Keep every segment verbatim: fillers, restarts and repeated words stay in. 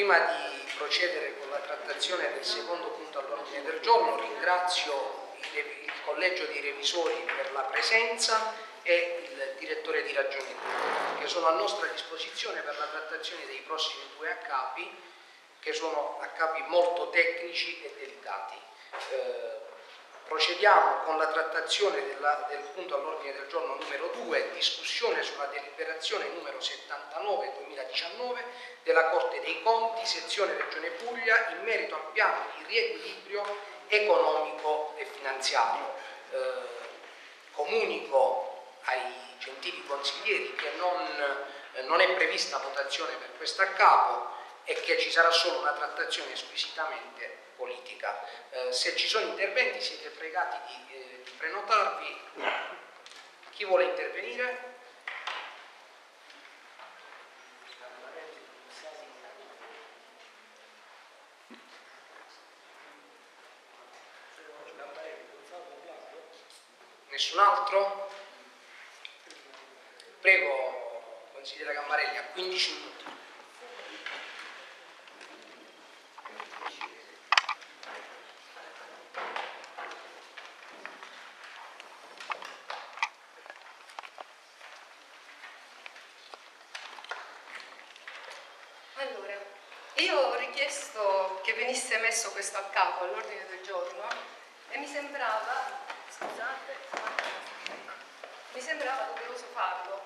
prima di procedere con la trattazione del secondo punto all'ordine del giorno, ringrazio il, il Collegio dei Revisori per la presenza e il Direttore di Ragioneria, che sono a nostra disposizione per la trattazione dei prossimi due accapi, che sono accapi molto tecnici e delicati. Eh, procediamo con la trattazione della, del punto all'ordine del giorno numero due, discussione sulla deliberazione numero settantanove duemiladiciannove della Corte dei Conti, sezione Regione Puglia, in merito al piano di riequilibrio economico e finanziario. Eh, comunico ai gentili consiglieri che non, eh, non è prevista votazione per questo accapo e che ci sarà solo una trattazione squisitamente politica. Eh, se ci sono interventi siete pregati di, eh, di prenotarvi. Chi vuole intervenire? Nessun altro? Prego, consigliere Gambarelli, a quindici minuti. Allora, io ho richiesto che venisse messo questo a capo all'ordine del giorno e mi sembrava, scusate, ecco, mi sembrava doveroso farlo,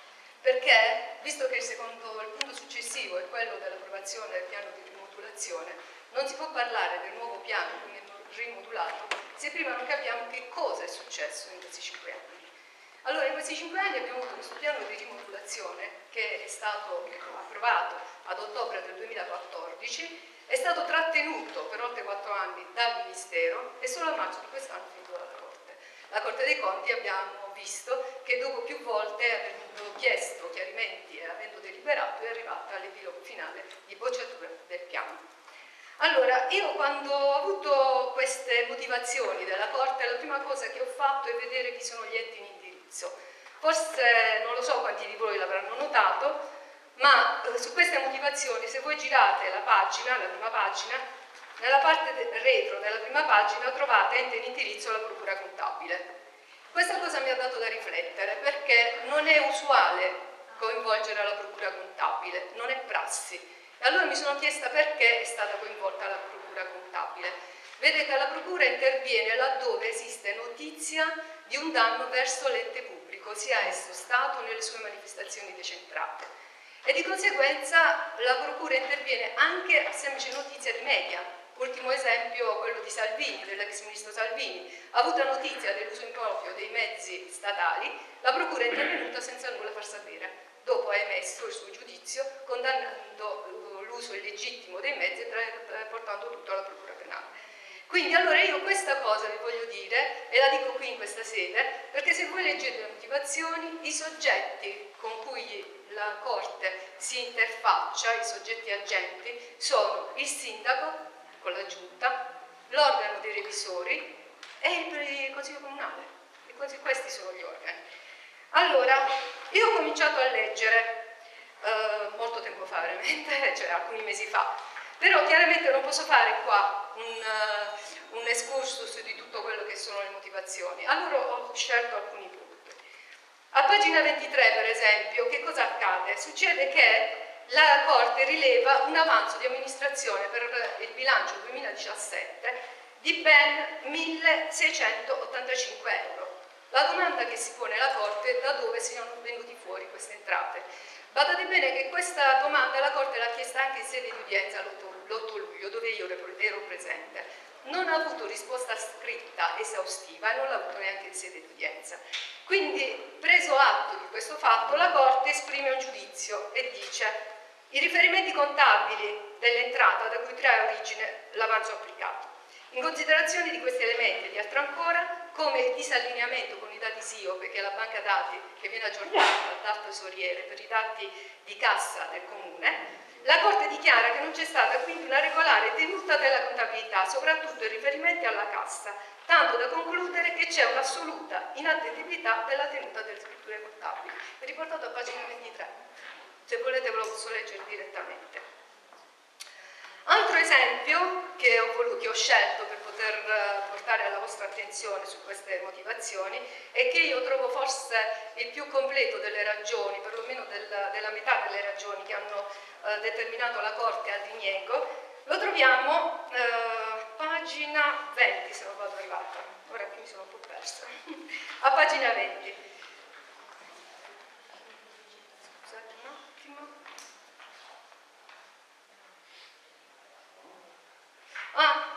perché, visto che il secondo, il punto successivo è quello dell'approvazione del piano di rimodulazione, non si può parlare del nuovo piano rimodulato se prima non capiamo che cosa è successo in questi cinque anni. Allora, in questi cinque anni abbiamo avuto questo piano di rimodulazione che è stato approvato ad ottobre del duemilaquattordici, è stato trattenuto per oltre quattro anni dal Ministero e solo a marzo di quest'anno è finito dalla Corte. La Corte dei Conti abbiamo visto che dopo più volte, avendo chiesto chiarimenti e avendo deliberato, è arrivata all'epilogo finale di bocciatura del piano. Allora, io quando ho avuto queste motivazioni della Corte, la prima cosa che ho fatto è vedere chi sono gli enti in indirizzo. Forse non lo so quanti di voi l'avranno notato, ma eh, su queste motivazioni, se voi girate la pagina, la prima pagina, nella parte retro della prima pagina trovate ente in indirizzo la Procura Contabile. Questa cosa mi ha dato da riflettere, perché non è usuale coinvolgere la Procura Contabile, non è prassi. E allora mi sono chiesta perché è stata coinvolta la Procura Contabile. Vedete, la Procura interviene laddove esiste notizia di un danno verso l'ente pubblico, sia esso Stato nelle sue manifestazioni decentrate. E di conseguenza la Procura interviene anche a semplice notizia di media. Ultimo esempio, quello di Salvini, dell'ex ministro Salvini. Ha avuto notizia dell'uso improprio dei mezzi statali, la Procura è intervenuta senza nulla far sapere. Dopo ha emesso il suo giudizio condannando l'uso illegittimo dei mezzi e portando tutto alla Procura Penale. Quindi allora io questa cosa vi voglio dire, e la dico qui in questa sede, perché se voi leggete le motivazioni, i soggetti con cui la Corte si interfaccia, i soggetti agenti, sono il sindaco con la giunta, l'organo dei revisori e il Consiglio Comunale. E così questi sono gli organi. Allora, io ho cominciato a leggere eh, molto tempo fa, veramente, cioè alcuni mesi fa, però chiaramente non posso fare qua un, uh, un excursus di tutto quello che sono le motivazioni. Allora ho scelto alcuni punti. A pagina ventitré, per esempio, che cosa accade? Succede che la Corte rileva un avanzo di amministrazione per il bilancio duemiladiciassette di ben milleseicentottantacinque euro. La domanda che si pone la Corte è da dove siano venuti fuori queste entrate. Badate bene che questa domanda la Corte l'ha chiesta anche in sede di udienza l'otto luglio, dove io ero presente. Non ha avuto risposta scritta esaustiva e non l'ha avuto neanche in sede di udienza. Quindi, preso atto di questo fatto, la Corte esprime un giudizio e dice: i riferimenti contabili dell'entrata da cui trae origine l'avanzo applicato. In considerazione di questi elementi e di altro ancora, come il disallineamento con i dati S I O, perché la banca dati che viene aggiornata dal tesoriere per i dati di cassa del Comune, la Corte dichiara che non c'è stata quindi una regolare tenuta della contabilità, soprattutto in riferimento alla cassa, tanto da concludere che c'è un'assoluta inattendibilità della tenuta delle scritture contabili. È riportato a pagina ventitré. Se volete ve lo posso leggere direttamente. esempio che ho, voluto, che ho scelto per poter portare alla vostra attenzione su queste motivazioni e che io trovo forse il più completo delle ragioni, perlomeno del, della metà delle ragioni che hanno eh, determinato la Corte al diniego, lo troviamo eh, pagina venti, se non vado arrivata, ora qui mi sono un po' persa, a pagina venti. Scusate un attimo. Ah,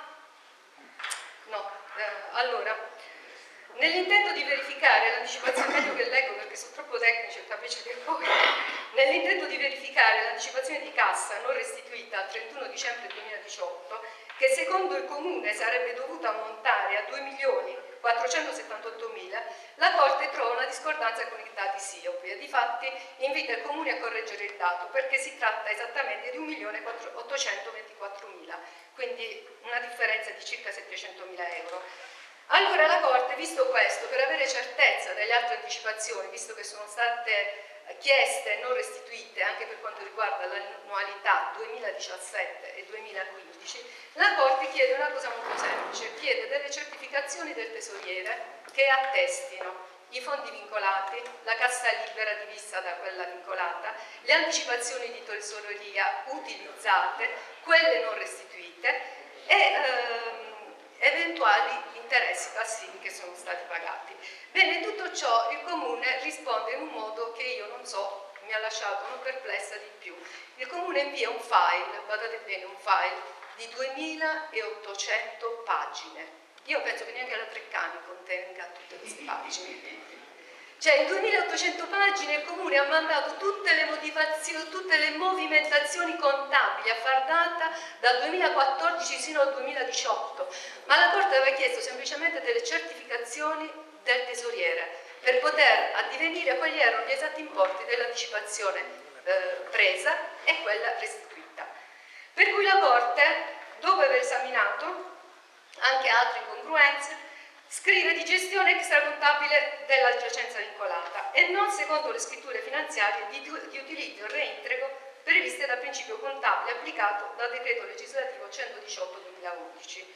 no, eh, allora, nell'intento di verificare l'anticipazione, meglio che leggo perché sono troppo tecnici e capisci che poi, nell'intento di verificare l'anticipazione di cassa non restituita al trentuno dicembre duemiladiciotto, che secondo il Comune sarebbe dovuta ammontare a due milioni quattrocentosettantottomila, la Corte trova una discordanza con i dati S I O P e difatti invita il Comune a correggere il dato perché si tratta esattamente di un milione ottocentoventiquattromila, quindi una differenza di circa settecentomila euro. Allora la Corte, visto questo, per avere certezza delle altre anticipazioni, visto che sono state chieste e non restituite anche per quanto riguarda l'annualità duemiladiciassette e duemilaquindici, la Corte chiede una cosa molto semplice, chiede delle certificazioni del tesoriere che attestino i fondi vincolati, la cassa libera divisa da quella vincolata, le anticipazioni di tesoreria utilizzate, quelle non restituite e ehm, eventuali interessi passivi che sono stati pagati. Bene, tutto ciò il Comune risponde in un modo che io non so, mi ha lasciato non perplessa di più. Il Comune invia un file, guardate bene, un file di duemilaottocento pagine. Io penso che neanche la Treccani contenga tutte queste pagine. Cioè in duemilaottocento pagine il Comune ha mandato tutte le motivazioni, tutte le movimentazioni contabili a far data dal duemilaquattordici sino al duemiladiciotto, ma la Corte aveva chiesto semplicemente delle certificazioni del tesoriere per poter addivenire a quali erano gli esatti importi dell'anticipazione eh, presa e quella restituita. Per cui la Corte, dopo aver esaminato anche altre incongruenze, scrive di gestione extracontabile della giacenza vincolata e non secondo le scritture finanziarie di, di utilizzo e reintegro previste dal principio contabile applicato dal decreto legislativo centodiciotto duemilaundici.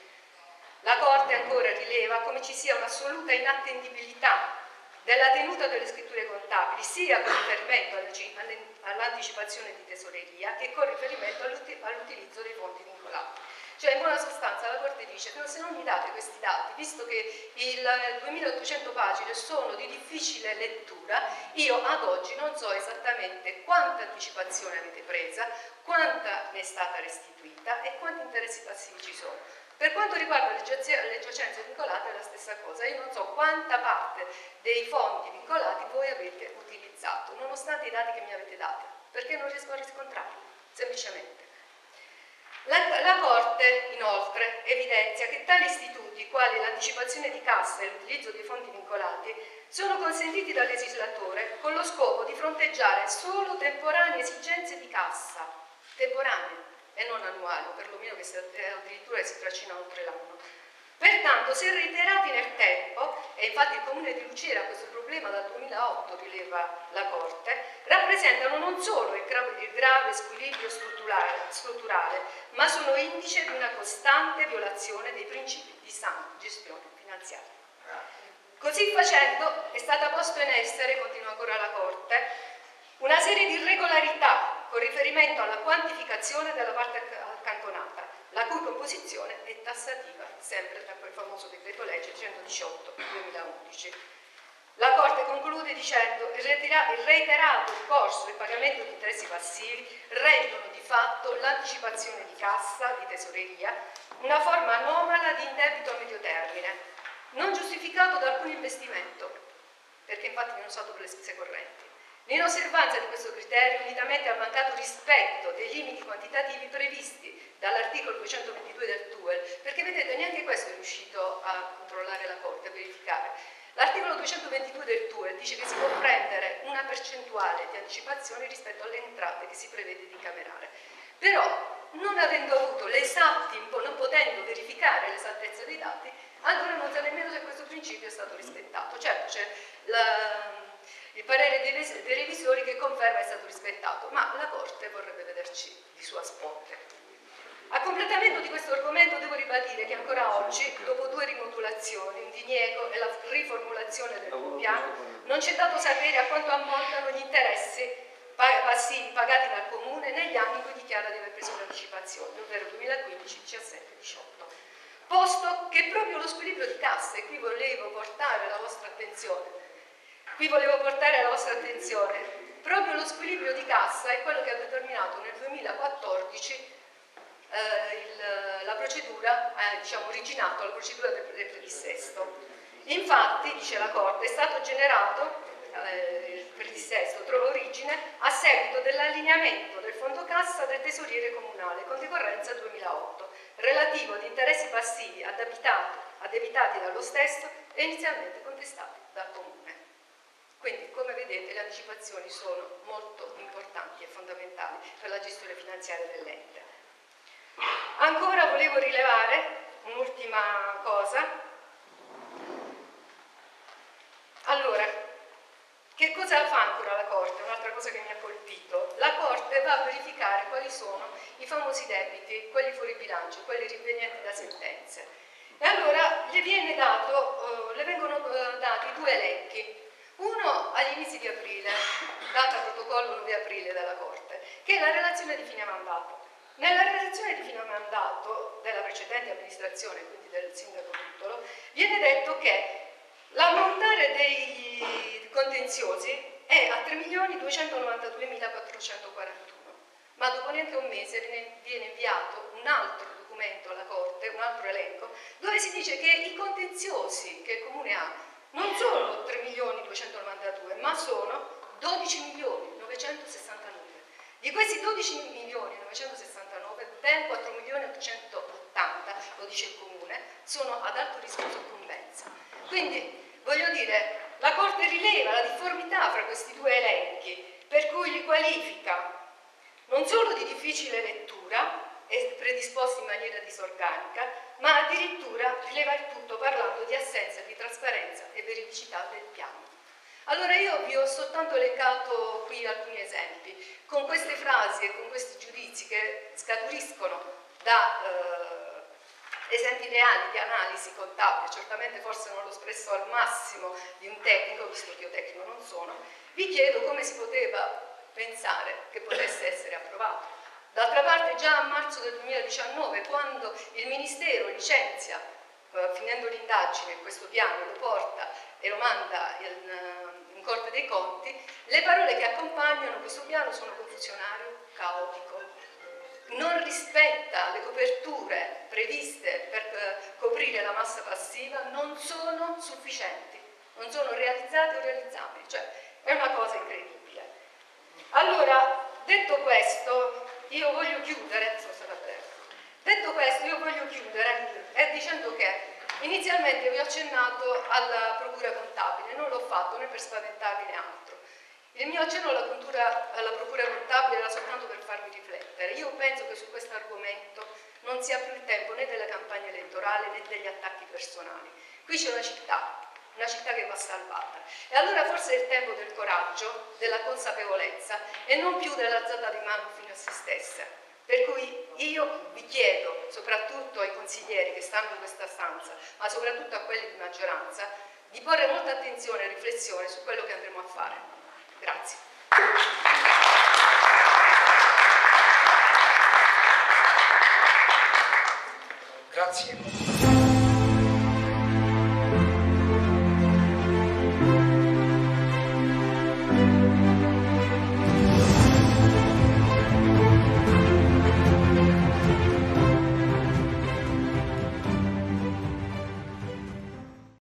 La Corte ancora rileva come ci sia un'assoluta inattendibilità della tenuta delle scritture contabili sia con riferimento all'anticipazione di tesoreria che con riferimento all'utilizzo dei fondi vincolati. Cioè in buona sostanza la Corte dice che se non mi date questi dati, visto che il duemilaottocento pagine sono di difficile lettura, io ad oggi non so esattamente quanta anticipazione avete presa, quanta ne è stata restituita e quanti interessi passivi ci sono. Per quanto riguarda le giacenze vincolate è la stessa cosa, io non so quanta parte dei fondi vincolati voi avete utilizzato, nonostante i dati che mi avete dato, perché non riesco a riscontrarli, semplicemente. La, la Corte, inoltre, evidenzia che tali istituti, quali l'anticipazione di cassa e l'utilizzo dei fondi vincolati, sono consentiti dal legislatore con lo scopo di fronteggiare solo temporanee esigenze di cassa, temporanee e non annuali, o perlomeno che si, addirittura si trascinano oltre l'anno. Pertanto, se reiterati nel tempo, e infatti il Comune di Lucera questo problema dal duemilaotto rileva la Corte, rappresentano non solo il grave, il grave squilibrio strutturale, strutturale, ma sono indice di una costante violazione dei principi di sana gestione finanziaria. Così facendo è stata posta in essere, continua ancora la Corte, una serie di irregolarità con riferimento alla quantificazione della parte accantonata, la cui composizione è tassativa, sempre da quel famoso decreto legge centodiciotto duemilaundici. La Corte conclude dicendo che il reiterato ricorso e pagamento di interessi passivi rendono di fatto l'anticipazione di cassa, di tesoreria, una forma anomala di indebito a medio termine, non giustificato da alcun investimento, perché infatti non è stato per le spese correnti. L'inosservanza di questo criterio, unitamente al mancato rispetto dei limiti quantitativi previsti dall'articolo duecentoventidue del T U E L, perché vedete neanche questo è riuscito a controllare la Corte, a verificare. L'articolo duecentoventidue del T U E L dice che si può prendere una percentuale di anticipazione rispetto alle entrate che si prevede di incamerare. Però, non avendo avuto le esatti, non potendo verificare l'esattezza dei dati, allora non sa nemmeno se questo principio è stato rispettato. Certo, c'è la... il parere dei, dei revisori che conferma è stato rispettato, ma la Corte vorrebbe vederci di sua sponte. A completamento di questo argomento devo ribadire che ancora oggi, dopo due rimodulazioni, un diniego e la riformulazione del nuovo piano, non c'è dato sapere a quanto ammontano gli interessi passivi pagati dal Comune negli anni in cui dichiara di aver preso le anticipazioni, ovvero duemilaquindici, diciassette, diciotto. Posto che proprio lo squilibrio di cassa, e qui volevo portare la vostra attenzione, qui volevo portare la vostra attenzione, proprio lo squilibrio di cassa è quello che ha determinato nel duemilaquattordici eh, il, la procedura, eh, diciamo, originato la procedura del, del predissesto. Infatti, dice la Corte, è stato generato eh, il predissesto trova origine a seguito dell'allineamento del fondo cassa del tesoriere comunale con decorrenza duemilaotto, relativo ad interessi passivi addebitati, addebitati dallo stesso e inizialmente contestati dal Comune. Quindi, come vedete, le anticipazioni sono molto importanti e fondamentali per la gestione finanziaria dell'ente. Ancora volevo rilevare un'ultima cosa. Allora, che cosa fa ancora la Corte? Un'altra cosa che mi ha colpito. La Corte va a verificare quali sono i famosi debiti, quelli fuori bilancio, quelli rivenienti da sentenze. E allora gli viene dato, uh, le vengono uh, dati due elenchi. Uno agli inizi di aprile, data protocollo nove aprile dalla Corte, che è la relazione di fine mandato. Nella relazione di fine mandato della precedente amministrazione, quindi del sindaco Ruttolo, viene detto che l'ammontare dei contenziosi è a tre milioni duecentonovantaduemilaquattrocentoquarantuno, ma dopo neanche un mese viene, viene inviato un altro documento alla Corte, un altro elenco, dove si dice che i contenziosi che il Comune ha non sono tre milioni duecentonovantadue, ma sono dodici milioni novecentosessantanove. Di questi dodici milioni novecentosessantanove, ben quattro milioni ottocentottanta, lo dice il Comune, sono ad alto rischio di soccombenza. Quindi, voglio dire, la Corte rileva la difformità fra questi due elenchi, per cui li qualifica non solo di difficile lettura e predisposti in maniera disorganica, ma addirittura rileva il tutto parlando di assenza di trasparenza e veridicità del piano. Allora io vi ho soltanto elencato qui alcuni esempi, con queste frasi e con questi giudizi che scaturiscono da eh, esempi reali di analisi contabile, certamente forse non l'ho espresso al massimo di un tecnico, visto che io tecnico non sono, vi chiedo come si poteva pensare che potesse essere approvato. D'altra parte già a marzo del duemiladiciannove, quando il Ministero licenzia, eh, finendo l'indagine, questo piano lo porta e lo manda in, in Corte dei Conti, le parole che accompagnano questo piano sono confusionario, caotico, non rispetta le coperture previste per eh, coprire la massa passiva, non sono sufficienti, non sono realizzate o realizzabili, cioè è una cosa incredibile. Allora, detto questo, io voglio chiudere, sono stata breve, detto questo io voglio chiudere eh, dicendo che inizialmente vi ho accennato alla procura contabile, non l'ho fatto né per spaventarvi né altro. Il mio accenno alla, cultura, alla procura contabile era soltanto per farvi riflettere. Io penso che su questo argomento non sia più il tempo né della campagna elettorale né degli attacchi personali. Qui c'è una città, una città che va salvata. E allora forse è il tempo del coraggio, della consapevolezza e non più dell'alzata di mano fino a se stessa. Per cui io vi chiedo, soprattutto ai consiglieri che stanno in questa stanza, ma soprattutto a quelli di maggioranza, di porre molta attenzione e riflessione su quello che andremo a fare. Grazie. Grazie.